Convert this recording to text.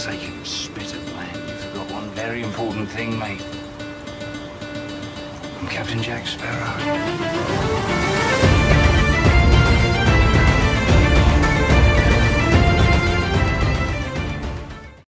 forsaken spit of land, you forgot one very important thing, mate. I'm Captain Jack Sparrow.